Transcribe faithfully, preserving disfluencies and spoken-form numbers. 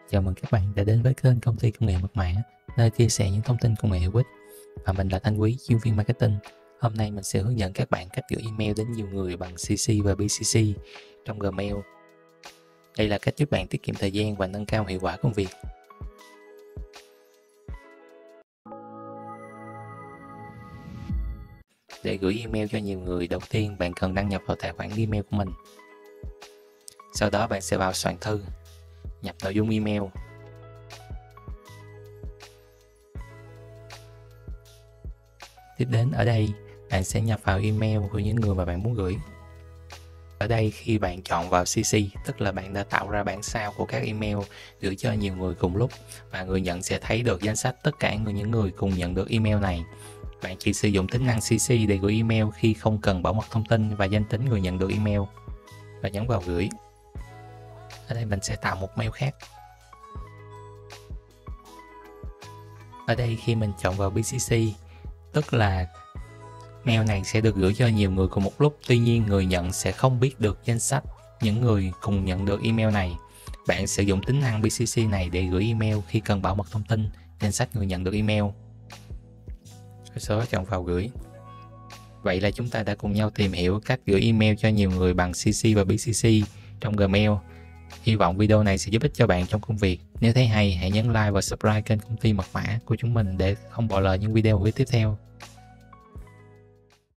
Chào mừng các bạn đã đến với kênh Công ty Công nghệ Mật mã, nơi chia sẻ những thông tin công nghệ hữu ích. Và mình là Thanh Quý, chuyên viên marketing. Hôm nay mình sẽ hướng dẫn các bạn cách gửi email đến nhiều người bằng xê xê và bê xê xê trong Gmail. Đây là cách giúp bạn tiết kiệm thời gian và nâng cao hiệu quả công việc. Để gửi email cho nhiều người, đầu tiên bạn cần đăng nhập vào tài khoản email của mình. Sau đó bạn sẽ vào soạn thư, nhập nội dung email. Tiếp đến ở đây, bạn sẽ nhập vào email của những người mà bạn muốn gửi. Ở đây khi bạn chọn vào xê xê, tức là bạn đã tạo ra bản sao của các email gửi cho nhiều người cùng lúc, và người nhận sẽ thấy được danh sách tất cả những người cùng nhận được email này. Bạn chỉ sử dụng tính năng xê xê để gửi email khi không cần bảo mật thông tin và danh tính người nhận được email, và nhấn vào gửi. Ở đây mình sẽ tạo một mail khác. Ở đây khi mình chọn vào bê xê xê, tức là mail này sẽ được gửi cho nhiều người cùng một lúc, tuy nhiên người nhận sẽ không biết được danh sách những người cùng nhận được email này. Bạn sử dụng tính năng bê xê xê này để gửi email khi cần bảo mật thông tin, danh sách người nhận được email. Sau đó chọn vào gửi. Vậy là chúng ta đã cùng nhau tìm hiểu cách gửi email cho nhiều người bằng xê xê và bê xê xê trong Gmail. Hy vọng video này sẽ giúp ích cho bạn trong công việc. Nếu thấy hay, hãy nhấn like và subscribe kênh Công ty Mật mã của chúng mình để không bỏ lỡ những video hữu ích tiếp theo.